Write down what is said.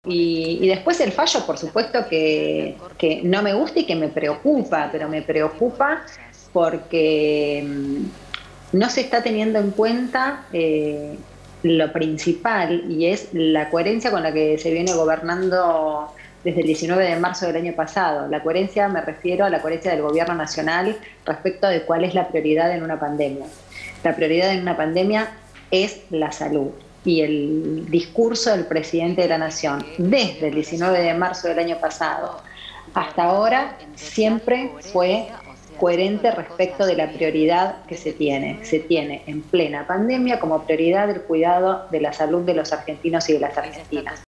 Y después el fallo, por supuesto que no me gusta y que me preocupa, pero me preocupa porque no se está teniendo en cuenta lo principal, y es la coherencia con la que se viene gobernando desde el 19 de marzo del año pasado. La coherencia, me refiero a la coherencia del gobierno nacional respecto de cuál es la prioridad en una pandemia. La prioridad en una pandemia es la salud. Y el discurso del presidente de la Nación, desde el 19 de marzo del año pasado hasta ahora, siempre fue coherente respecto de la prioridad que se tiene. Se tiene en plena pandemia como prioridad el cuidado de la salud de los argentinos y de las argentinas.